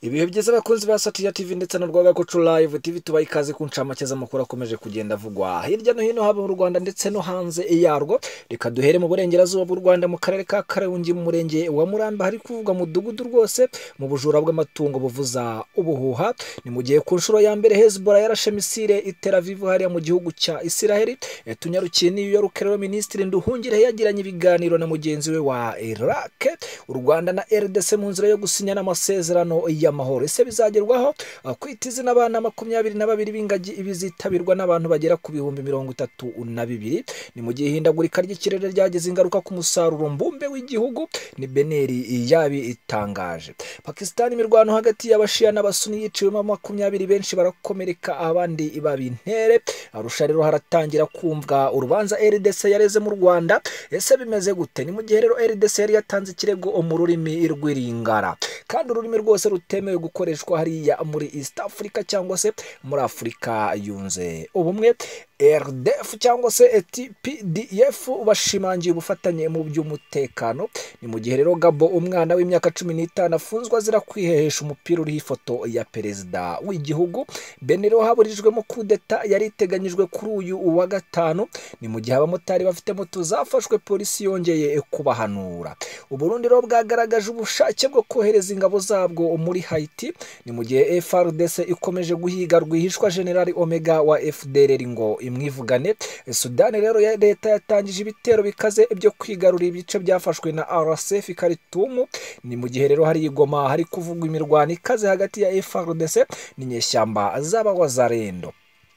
Ibihe byiza abakunzi ba Satya TV ndetse na Rwagakoco Live TV tubaye ikaze ku ncamake z'amakuru akomeje kugenda avugwa hirya no hino haba mu Rwanda ndetse no hanze yarwo. Reka duhere mu burengerazuba bw'u Rwanda mu karere ka Karongi mu murenge wa Murambi hari kuvugwa mu mudugudu rwose mu bujura bw'amatungo buvuza ubuhuha. Ni mu gihe ku nshuro ya mbere Hezbollah yarashe misile i Tel Aviv hariya mu gihugu cya Israel. Tunyarukiye New York rero Minisitiri Nduhungire yagiranye ibiganiro na mugenzi we wa Iraq, u Rwanda na RDC mu nzira yo gusinya n'amasezerano y'amahoro. Ese bizagerwaho? Kwita izina abana 22 b'ingagi ibizitabirwa n'abantu bagera ku bihumbi 32. Ni mu gihe ihindagurika ry'ikirere ryageze ingaruka ku musaruro mbumbe w'igihugu, ni Beneri yabi itangaje. Pakistan imirwano hagati y'abashia n'abasuni yiciwemo 20 benshi barakomereka abandi babintere. Arusha rero haratangira kumvwa urubanza RDC yareze mu Rwanda. Ese bimeze gute? Ni mu gihe rero RDC yari yatanze ikirego mu rurimi rw'iringara, kandi ururimi rwose rutemewe gukoreshwa hariya muri East Africa cyangwa se muri Afurika yunze ubumwe. RDF cyangwa se TPDF bashimangiye ubufatanye mu by'umutekano. Ni mu gihe rero Gabo umwana w'imyaka 15 afunzwe azira kwihehesha umupira uriho ifoto ya perezida w'igihugu. Benero haburijwemo kudeta yari iteganyijwe kuri uyu wa gatanu. Ni mu gihe abamotari bafite moto zafashwe polisi yongeye kubahanura. Uburundi rero bwagaragaje ubushake bwo kohereza ingabo zabwo muri Haiti. Ni mu gihe FARDC ikomeje guhiga rwihishwa General Omega wa FDLR ngo imwivugane. Sudani rero ya leta yatangije ibitero bikaze byo kwigarurira ibice byafashwe na RSF Khartoum. Ni mu gihe rero hari Goma hari kuvugwa imirwano ikaze hagati ya FARDC n'inyeshyamba z'abawazarendo.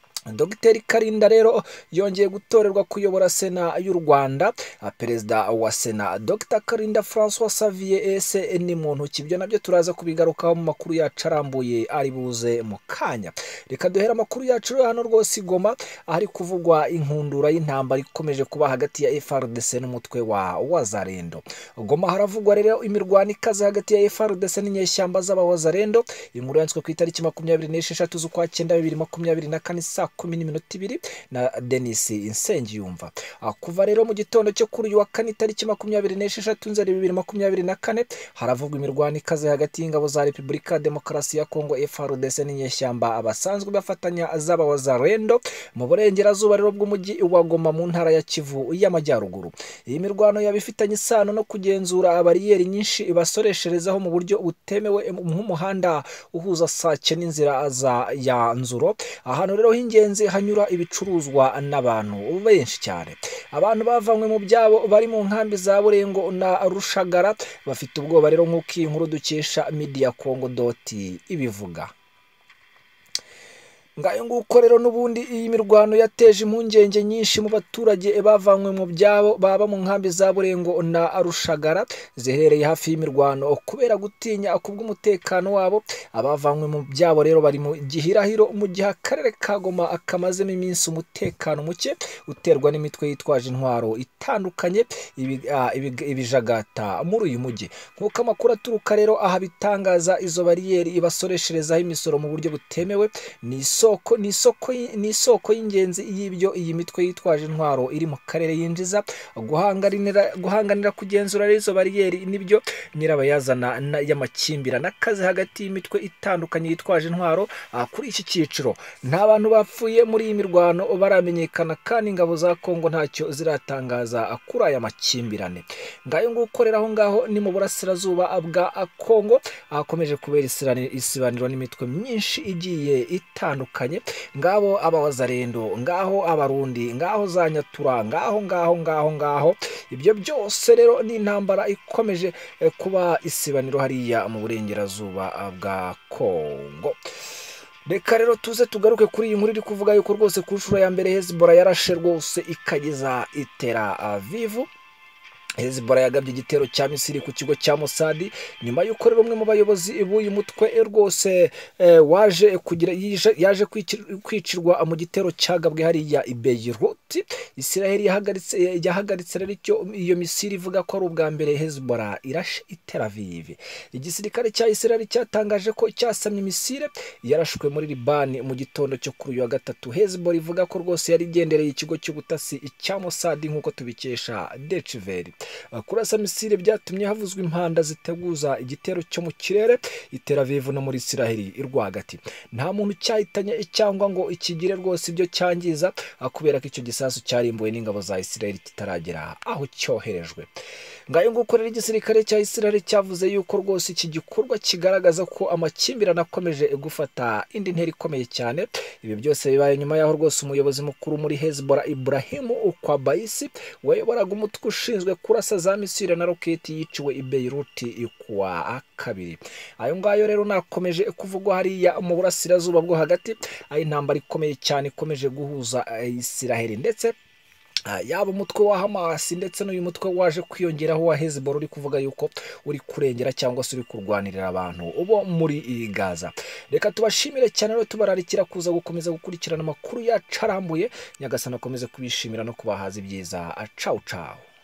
Dr Karinda rero yongeye gutorerwa kuyobora Sena y'u Rwanda. Perezida wa Sena Dr Karinda François Xavier ese ni muntu kibyo nabyo turaza kubigarukaho mu makuru yacu arambuye ari buze mu kanya. Reka duhera amakuru yacu hano rwose Goma ari kuvugwa inkundura y'intambara ikomeje kuba hagati ya FARDC n'umutwe wa Wazarendo. Goma haravugwa rero imirwano ikaze hagati ya FARDC n'inyeshyamba z'abawazarendo. Inkuru yanswe ku itariki 26 z'ukwa 9 2024 saa 10:2 na Denis Insengiyumva. Kuva rero mu gitondo cyo kuri uyu wa kane tariki 26 Nzeri 2024 haravugwa imirwano ikaze hagati y'ingabo za Repubulika Demokarasi ya Kongo FARDC n'inyeshyamba abasanzwe bafatanya z'abawazarendo mu burengerazuba rero bw'umujyi wa Goma mu ntara ya Kivu y'Amajyaruguru. Iyi mirwano yabifitanye isano no kugenzura bariyeri nyinshi basoresherezaho mu buryo butemewe nk'umuhanda uhuza Sake n'inzira za ya Nzuro. Ahantu rero hingenzi hanyura ibicuruzwa n'abantu benshi cyane. Abantu bavanywe mu byabo bari mu nkambi za Burengo na Rushagara bafite ubwoba rero nk'uko iyi nkuru dukesha Media Congo ibivuga. Ngayo nguko rero n'ubundi iyi mirwano yateje impungenge nyinshi mu baturage bavanywe mu byabo baba mu nkambi za Burengo na Rushagara ziherereye hafi y'imirwano kubera gutinya kubw'umutekano wabo. Abavanywe mu byabo rero bari mu gihirahiro mu gihe akarere ka Goma akamazemo iminsi umutekano muke uterwa n'imitwe yitwaje intwaro itandukanye ibijagata muri uyu mujyi. Nk'uko amakuru aturuka rero aha bitangaza, izo bariyeri ibasoresherezaho imisoro mu buryo butemewe ni isoko y'ingenzi y'ibyo iyi mitwe yitwaje intwaro iri mu karere yinjiza. Guhanganira kugenzura izo bariyeri nibyo nyirabayazana y'amakimbirane akazi hagati y'imitwe itandukanye yitwaje intwaro kuri iki cyiciro. Nta bantu bapfuye muri iyi mirwano baramenyekana kandi ingabo za Kongo ntacyo ziratangaza kuri aya makimbirane. Ngayo ngukorera aho ngaho ni mu burasirazuba bwa Kongo akomeje kubera isibaniro n'imitwe myinshi igiye itandukanye. Ngabo abawazarendo, ngaho abarundi, ngaho za Nyatura, ngaho ibyo byose rero ni intambara ikomeje kuba isibaniro hariya mu burengerazuba bwa Kongo. Reka rero tuze tugaruke kuri iyi nkuru iri kuvuga yuko rwose ku nshuro ya mbere Hezbollah yarashe rwose ikageza i Tel Aviv. Hezbollah yagabye igitero cya misiri ku kigo cya Mossad nyuma y'uko rero umwe mu bayobozi b'uyu mutwe rwose yaje kwicirwa mu gitero cyagabwe hariya i Beirut. Israel yahagaritse rero iyo misiri ivuga ko ari ubwa mbere Hezbollah irashe i Tel Aviv. Igisirikare cya Israel cyatangaje ko cyasamye misiri yarashwe muri Liban mu gitondo cyo kuri uyu wa gatatu. Hezbollah ivuga ko rwose yari igendereye ikigo cy'ubutasi cya Mossad nk'uko tubikesha Deutsche Welle. kurasa misile byatumye havuzwa impanda ziteguza igitero cyo mu kirere i Tel Aviv no muri Isiraheli irwagati. Nta muntu cyahitanye cyangwa ngo ikigire rwose ibyo cyangiza kubera ko icyo gisasu cyarimbuwe n'ingabo za Isiraheli kitaragera aho cyoherejwe. Ngayo ngukorera igisirikare cya Isiraheli cyavuze yuko rwose iki gikorwa kigaragaza ko amakimbirane akomeje gufata indi ntera ikomeye cyane. Ibi byose bibaye nyuma yaho rwose umuyobozi mukuru muri Hezbollah Ibrahim Ukwabaisi wayoboraga umutwe ushinzwe kurasa za misile na roketi yiciwe i Beirut kuwa kabiri. Ayo ngayo rero nakomeje kuvugwa hariya mu burasirazuba bwo hagati, aho intambara ikomeye cyane ikomeje guhuza Isiraheli ndetse yaba umutwe wa Hamas ndetse n'uyu mutwe waje kwiyongeraho wa Hezbollah uri kuvuga yuko uri kurengera cyangwa se uri kurwanirira abantu ubo muri Gaza. Reka tubashimire cyane rero tubararikira kuza gukomeza gukurikirana amakuru yacu arambuye. Nyagasani akomeze kubishimira no kubahaza ibyiza. Ciao ciao.